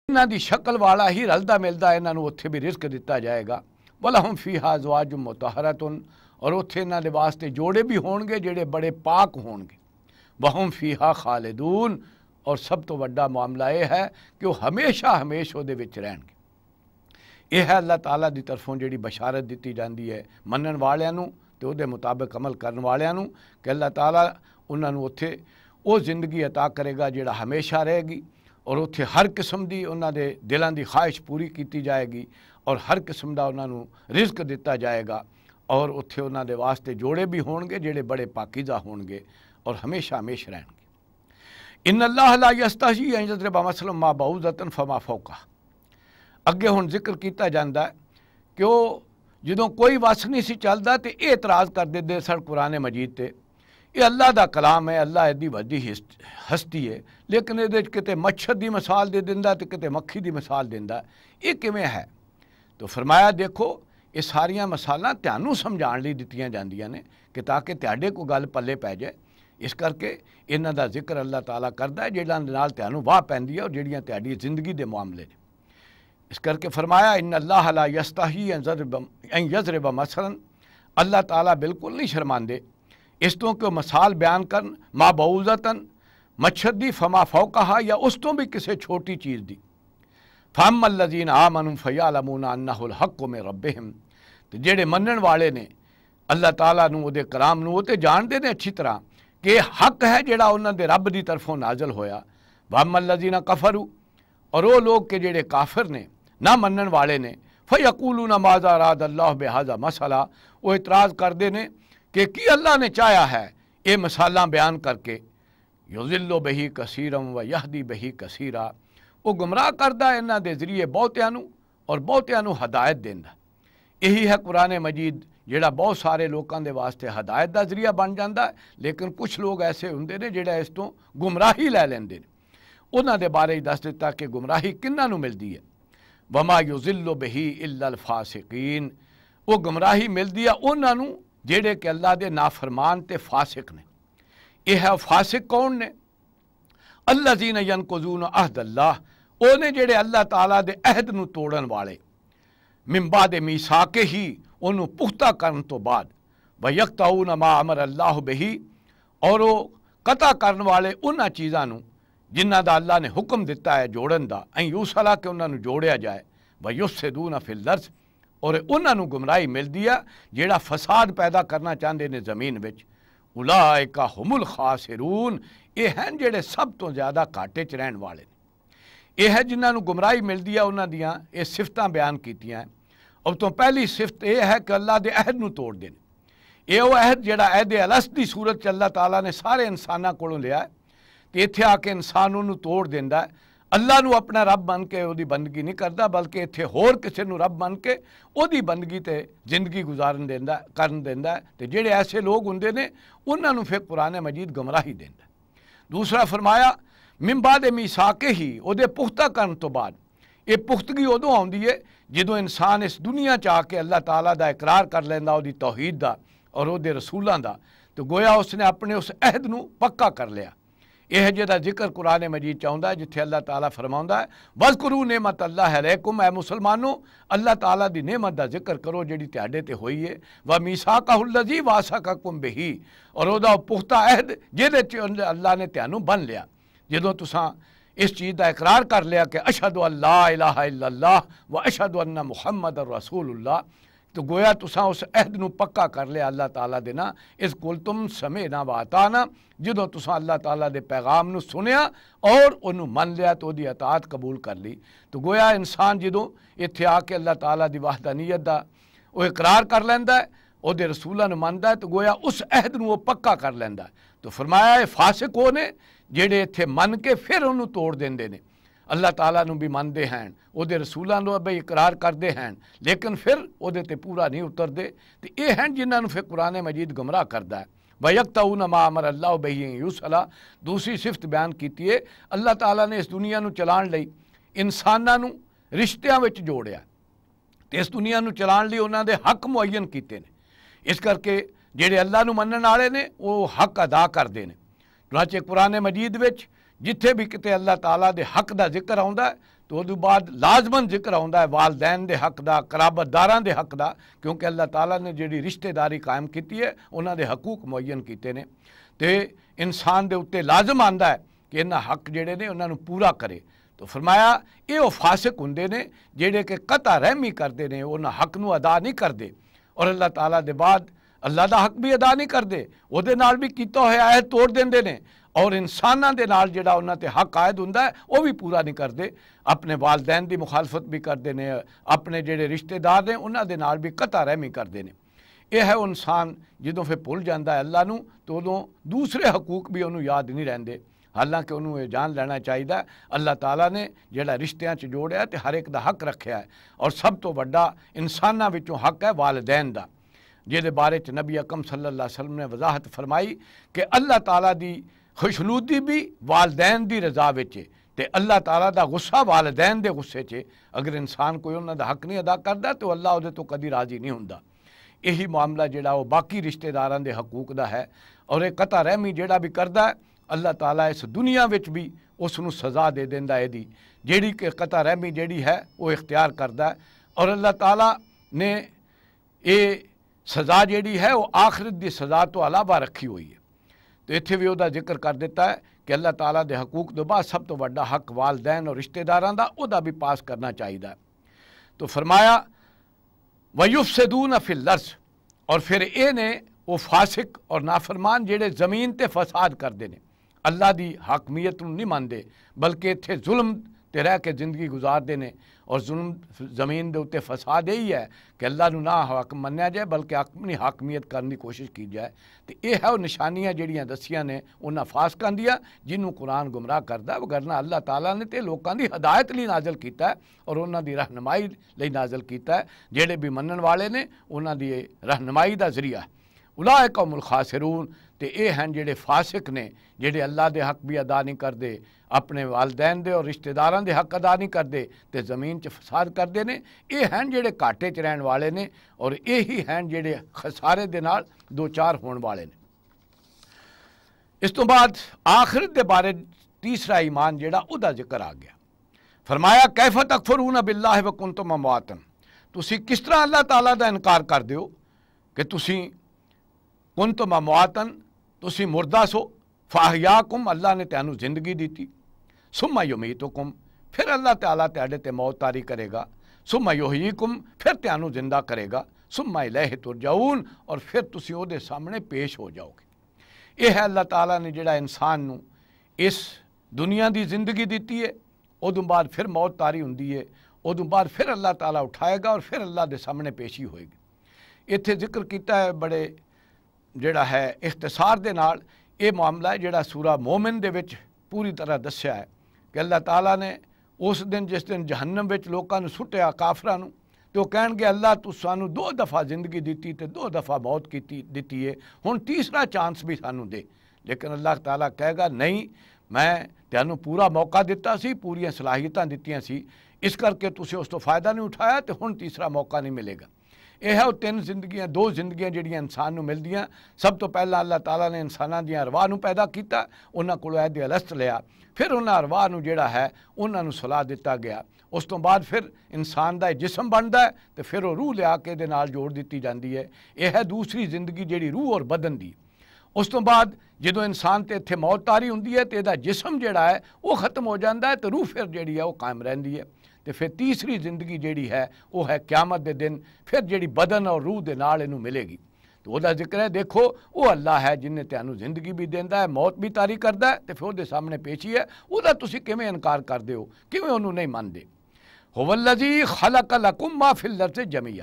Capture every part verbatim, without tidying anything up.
इन्हां दी शक्ल वाला ही रलदा मिलदा इन्हां नूं उत्थे भी रिस्क दिता जाएगा। वलहुम फीहा अज़वाजुम मुतहरतुन, और उत्थे इन्हां दे वास्ते जोड़े भी होणगे जिहड़े बड़े पाक होणगे। वहुम फीहा खालिदून, और सब तो वड्डा मामला यह है कि वह हमेशा हमेशा उहदे विच रहणगे। यह है अल्लाह ताला दी तरफों जिहड़ी बशारत दित्ती जांदी है मनण वालियां नूं ते उहदे मुताबिक अमल करन वालियां नूं कि अल्लाह ताला उन्हां नूं उत्थे वो जिंदगी अता करेगा जिहड़ा हमेशा रहेगी, और उत्थे हर किस्म दी उन्हां दे दिलां दी ख्वाहिश पूरी की जाएगी, और हर किस्म दा उन्हां नूं रिज़्क दिता जाएगा, और उत्थे उन्हां दे वास्ते जोड़े भी होणगे जिहड़े बड़े पाकीज़ा होणगे और हमेशा हमेशा रहणगे। इन्ना अल्लाह ला यस्तही अन यज़रिबा मसलन मा बऊज़तन फमा फौका। अगे हुण जिक्र किया जाता है कि वो जदों कोई वस नहीं सी चलदा ते ये इतराज़ कर देंदे सन कुरान मजीद ते, ये अल्लाह दा कलाम है, अल्लाह एदी वड्डी हस्ती है, लेकिन ये किते मच्छर की मिसाल दे दिंदा ते किते मक्खी की मिसाल दिंदा, ये किवें है? तो फरमाया देखो ये सारियां मिसालां तुहानूं समझाउण लई दित्तियां जांदियां ने कि ताकि तुहाडे कोई गल पल्ले पै जाए। इस करके इन्हां दा जिक्र अल्लाह ताला करदा है जिहड़ां दे नाल तुहानूं वाह पैंदी है और जिहड़ियां तुहाडी ज़िंदगी दे मामले ने। इस करके फरमाया इन्ना अल्लाह ला यस्तही अन यज़रिबा मसलन, अल्लाह ताला बिल्कुल नहीं शर्मांदे इस तो कि मिसाल बयान करन मा बऊज़तन मच्छर दी फमा फौकहा, या उस तो भी किसी छोटी चीज़ दी। फअम्मल लज़ीना आमनू फयअलमूना अन्नहुल हक़्क़ु मिन रब्बिहिम, ते जेड़े मनण वाले ने अल्लाह ताला नूं उहदे कलाम नूं वो ते जानदे ने अच्छी तरह कि हक है जिहड़ा उन्हां दे रब दी तरफों नाज़िल होया। वअम्मल लज़ीना कफरू, और वो लोग के जेड़े काफिर ने ना मनण वाले ने, फयक़ूलूना माज़ा अराद अल्लाह बिहाज़ा मसला, वो इतराज़ करदे ने कि की अल्लाह ने चाहा है ये मिसालां बयान करके, युज़िल्लु बिही कसीरम व यहदी बिही कसीरा, वो गुमराह करदा इन्हां दे ज़रिए बहुतियां नूं और बहुतियां नूं हदायत देंदा। यही है कुरान मजीद जिहड़ा बहुत सारे लोगों के वास्ते हदायत का जरिया बन जाता है, लेकिन कुछ लोग ऐसे होंदे ने जिहड़ा इस तो गुमराही लै लैंदे ने। उन्हां दे बारे ही दस दिता कि गुमराही किन्हां नूं मिलदी है। वमा युज़िल्लु बिही इल्लल फासिकीन, वो गुमराही मिलदी है उन्हां नूं जेड़े कि अल्लाह दे नाफरमान ते फासिक ने। यह है फासिक कौन ने? अल्लज़ीना यनकुज़ून अहदल्लाह, ओने जेड़े अल्लाह ताला दे अहद नूं तोड़न वाले, मिन बादे मीसाके ही, उन्हों पुख्ता करन तो बाद, वयक़तऊन मा अमर अल्लाह बिही, और वो कता करन वाले उन्हां चीज़ां नूं जिन्हां दा अल्लाह ने हुक्म दिता है जोड़न दा, ऐं यूसला के उन्हां नूं जोड़िया जाए, वयुफ़सिदून फिल अर्ज़, और उन्हां नूं गुमराही मिलदी है जिहड़ा फसाद पैदा करना चाहते ने ज़मीन विच। उलाइका हुमुल खासिरून, ये हैं जिहड़े सब तो ज़्यादा घाटे च रहण वाले ने। यह है जिन्हां नूं गुमराही मिलदी है, उन्हां दियां ये सिफतां बयान कीतियां। अब तो पहली सिफत यह है कि अल्लाह के अहद नूं तोड़दे ने। यह वो अहद जिहड़ा अहद अलस की सूरत अल्लाह ताला ने सारे इंसानां कोलों लिया, तो इत्थे आके इंसान उन्होंने तोड़ देंदा है। अल्लाह नूं अपना रब बन के उहदी बंदगी नहीं करता, बल्कि इत्थे होर किसी नूं रब बन के उहदी बंदगी ते जिंदगी गुजारन देंदा करन देंदा है। तो जिहड़े ऐसे लोग हुंदे ने उन्हां नूं फिर कुरान मजीद गुमराही देंदा। दूसरा फरमाया मिन बादे मीसाके ही, उहदे पुख्ता करन तो बाद। ये पुख्तगी उदों आउंदी है जदों इंसान इस दुनिया च आके अल्लाह ताला दा इकरार कर लैंदा, उहदी तौहीद दा और उहदे रसूलां दा, तो गोया उसने अपने उस अहद नूं पक्का कर लिया। यह जिहदा जिक्र कुरान मजीद चाहुंदा है जिथे अल्लाह ताला फरमाउंदा है वज़कुरू नेमत अल्लाह अलैकुम, ऐ मुसलमानों अल्लाह ताला दी नेमत दा जिक्र करो जिहड़ी तुहाडे ते होई है। व मीसाक़हुल लज़ी वासक़कुम बिही, और उहदा पुख्ता अहद जिहदे च अल्लाह ने तुहानूं बन लिया। जदों तुसां इस चीज़ का इकरार कर लिया कि अशहदु अल्ला इलाहा इल्लल्लाह व अशहदु अन्ना मुहम्मदर रसूलुल्लाह, तो गोया तुसां उस अहद नूं पक्का कर लिया अल्लाह ताला दे ना। इस कुल तुम समय ना वाताना, जदों तुसां अल्लाह ताला दे पैगाम नूं सुनिया और उन्होंने मन लिया तो उहदी अतात कबूल कर ली। तो गोया इंसान जदों इत्थे आके अल्लाह ताला दी वहदानियत दा वो इकरार कर लैंदा है, उहदे रसूलां नूं मनदा है, तो गोया उस अहद नूं वो पक्का कर लैंदा है। तो फरमाया फासिक वो ने जेड़े इत्थे मन के फिर उन्होंने तोड़ देंदे ने। अल्लाह ताला नूं भी मनदे हैं, उहदे रसूलां नूं भी इकरार करते हैं, लेकिन फिर उहदे ते पूरा नहीं उतरते। तो ये हैं जिन्हां नूं फिर कुरान मजीद गुमराह करता है। वयक़तऊन मा अमर अल्लाह बिही यूसला, दूसरी सिफत बयान की है अल्लाह ताला ने इस दुनिया नूं चलाउण लई इंसानां नूं रिश्तियां विच जोड़िया, तो इस दुनिया नूं चलाउण लई उन्हां दे हक मुअय्यन कीते ने। इस करके जिहड़े अल्लाह नूं मनण वाले ने वो हक अदा करदे ने। चुनाचे कुरान मजीद विच जिथे भी किते अल्लाह ताला दे हक का जिक्र आउंदा है तो उस बाद लाजमन जिक्र आउंदा है वालदैन दे हक दा, कराबतदारां दे हक दा, क्योंकि अल्लाह ताला ने जिहड़ी रिश्तेदारी कायम कीती है उन्हां दे हकूक मुअय्यन कीते ने ते इंसान दे उत्ते लाजम आंदा है कि इन्हां हक जिहड़े ने उन्हां नूं पूरा करे। तो फरमाया ये वो फासिक हुंदे ने जिहड़े कि कता रहमी करदे ने, उन्हां हक नूं अदा नहीं करदे और अल्लाह ताला दे बाद अल्लाह दा हक भी अदा नहीं करदे, उहदे नाल भी कीता होया है तोड़ देंदे ने और इंसानां दे नाल जिहड़ा उन्हां ते हक आयद हुंदा है वो भी पूरा नहीं करदे। अपने वालदैन दी मुखालफत भी करदे ने, अपने जिहड़े रिश्तेदार ने उन्हां दे नाल भी कता रहमी करदे ने। यह है इंसान जदों फिर भुल जाता है अल्लाह नूं तो उदों दूसरे हकूक भी उन्होंने याद नहीं रहिंदे। हालांकि उन्होंने जान लेना चाहिए अल्लाह ताला ने जिहड़ा रिश्तियां च जोड़िया तो हर एक दा हक रखिया है और सब तो वड्डा इंसानां विचों हक है वालदैन दा, जिहदे बारे च नबी अकरम सल्लल्लाहु अलैहि वसल्लम ने वजाहत फरमाई कि अल्लाह ताला दी खुशनुदी भी वालदैन दी रज़ा विच है ते अल्लाह ताला दा गुस्सा वालदैन दे गुस्से च। अगर इंसान कोई उन्हां दा हक नहीं अदा करदा तो अल्लाह उहदे तो कदी राज़ी नहीं हुंदा। यही मामला जिहड़ा वो बाकी रिश्तेदारां दे हकूक दा है और एक कता रहमी जिहड़ा भी करदा है अल्लाह ताला इस दुनिया विच भी उसनूं सज़ा दे देंदा इहदी, जिहड़ी कि कता रहमी जिहड़ी है वो इख्तियार करदा है और अल्लाह ताला ने ये सज़ा जिहड़ी है वो आखिरत दी सज़ा तो अलावा रखी हुई है। तो इत्थे भी उहदा जिक्र कर दिता है कि अल्लाह ताला दे हकूक तो बाद सब तो वड्डा हक वालदैन और रिश्तेदारां दा उहदा भी पास करना चाहिए। तो फरमाया वयुफसिदून फिल अर्ज़, और फिर ये ने वो फासिक और नाफरमान जिहड़े ज़मीन ते फसाद करदे ने, अल्लाह दी हाकमियत नूं नहीं मानदे बल्कि इत्थे जुल्म ते रह के जिंदगी गुजारदे ने। और जुल्म ज़मीन दे उत्ते फसाद यही है कि अल्लाह नूं ना हाकम मन्निया जाए बल्कि अपनी हाकमियत करने की कोशिश की जाए। तो यह है वो निशानियां जिहड़ियां दसियां ने उन्हां फासकां दियां जिन्हों कुरान गुमराह करदा, वगरना अल्लाह ताला ने तो लोगों की हदायत लई नाज़िल कीता है और उन्हां दी रहनुमाई लई नाज़िल कीता है। जिहड़े भी मनण वाले ने उन्हां दी रहनुमाई दा ज़रिया उलाइक हुमुल खासिरून, तो ये हैं जिहड़े फासिक ने जिहड़े अल्लाह दे हक भी अदा नहीं करते, अपने वालदैन दे और रिश्तेदारां दे हक अदा नहीं करते तो ज़मीन च फसाद करते हैं। ये हैं जिहड़े घाटे च रहण वाले ने और यही हैं जिहड़े खसारे दे नाल दो चार होण वाले ने। इस तो बाद आखिरत दे बारे तीसरा ईमान जिहड़ा उहदा जिक्र आ गया। फरमाया कैफ़ तकफुरून बिल्लाहि व कुंतुम अमवातन, तुसीं किस तरह अल्लाह ताला दा इनकार करदे हो कि तुसीं कुंतुम अमवातन तुसीं मुर्दा सो, फाहयाकुम अल्लाह ने तुहानूं जिंदगी दी, सुम्मा युमीतुकुम फिर अल्लाह ताला तुहाडे ते मौत तारी करेगा, सुम्मा युहयीकुम फिर तुहानूं जिंदा करेगा, सुम्मा इलैहि तुरजाऊन और फिर तुसीं उहदे सामने पेश हो जाओगे। यह है अल्लाह ताला ने जिहड़ा इंसान नूं इस दुनिया की जिंदगी दी है, उदों बाद फिर मौत तारी हुंदी है, उदों बाद फिर अल्लाह ताला उठाएगा और फिर अल्लाह के सामने पेशी होएगी। इत्थे जिक्र किया है बड़े जिहड़ा है इख्तिसार दे नाल ये मामला है जिहड़ा सूरा मोमिन दे विच पूरी तरह दस्या है कि अल्लाह ताला ने उस दिन जिस दिन जहन्नम विच लोकां नूं सुट्टिया काफरां नूं तो कहणगे अल्लाह तू सानू दो दफ़ा जिंदगी दी तो दो दफ़ा मौत की दी है, हुण तीसरा चांस भी सानू दे। लेकिन अल्लाह ताला कहेगा नहीं, मैं तुहानूं पूरा मौका दिता सी, पूरियां सलाहियतां दित्तियां सी, इस करके तुसीं उस तो फ़ायदा नहीं उठाया तो हुण तीसरा मौका नहीं मिलेगा। यह है वो तीन जिंदगियां दो जिंदगियां जिहड़ियां इंसान नूं मिलदियां। सब तो पहला अल्लाह ताला ने इंसानां दी अरवाह नूं पैदा किया, उन्हां कोलों अहद अलस्त लिया, फिर उन्हां अरवाह नूं जिहड़ा है उन्हां नूं सलाह दिता गया, उस तो बाद फिर इंसान का जिसम बनता है तो फिर वो रूह लिया के दे नाल जोड़ दी जाती है। यह है दूसरी जिंदगी जिहड़ी रूह और बदन दी। उस तो बाद जो इंसान ते इत्थे मौत तारी हुंदी है तो इहदा जिसम जिहड़ा है वो खत्म हो जाता है तो रूह फिर जिहड़ी है वो कायम रहिंदी है। तो फिर तीसरी जिंदगी जिहड़ी है वो है क़यामत दे दिन, फिर जिहड़ी बदन और रूह दे नाल इहनूं मिलेगी। तो वह जिक्र है, देखो वो अल्लाह है जिन्हें तुहानूं जिंदगी भी देंदा है, मौत भी तारी करदा है तो फिर उहदे सामने पेशी है, उहदा तुसीं किवें इनकार करदे हो, किवें उहनूं नहीं मनदे। हुवल्लज़ी खलक़ लकुम मा फिल अर्ज़ि जमीआ,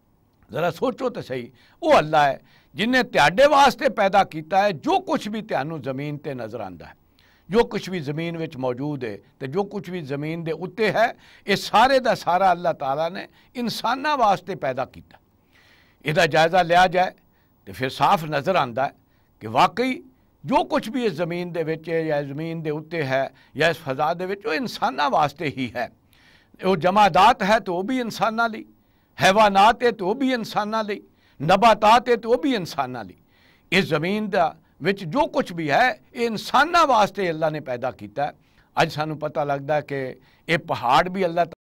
ज़रा सोचो तो सही, वो अल्लाह है जिन्हें तुहाडे वास्ते पैदा किया है जो कुछ भी तुहानूं ज़मीन ते नज़र आंदा है, जो कुछ भी ज़मीन विच मौजूद है तो जो कुछ भी ज़मीन दे उत्ते है, ये सारे दा सारा अल्लाह ताला ने इंसानां वास्ते पैदा किया। इहदा जायज़ा लिया जाए तो फिर साफ नज़र आंदा है कि वाकई जो कुछ भी इस ज़मीन दे विच या ज़मीन दे उत्ते है या इस फज़ा दे विच वो इंसानां वास्ते ही है। वो जमादात है तो वह भी इंसानां लई, हैवानात है तो वह भी इंसानां लई, नबातात है तो वह भी इंसानां लई। इस ज़मीन दा विच जो कुछ भी है ये इंसानां वास्ते अल्लाह ने पैदा किया है। अज सानू पता लगदा कि ये पहाड़ भी अल्लाह